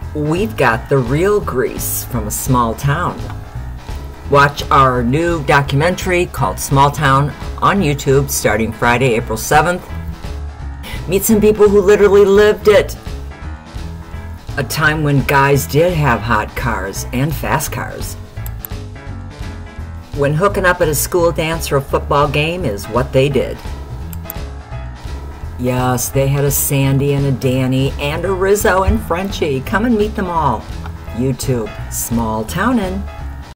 We've got the real Grease from a small town. Watch our new documentary called Smalltown on YouTube starting Friday, April 7th. Meet some people who literally lived it. A time when guys did have hot cars and fast cars. When hooking up at a school dance or a football game is what they did. Yes, they had a Sandy and a Danny and a Rizzo and Frenchie. Come and meet them all. YouTube, Smalltownin.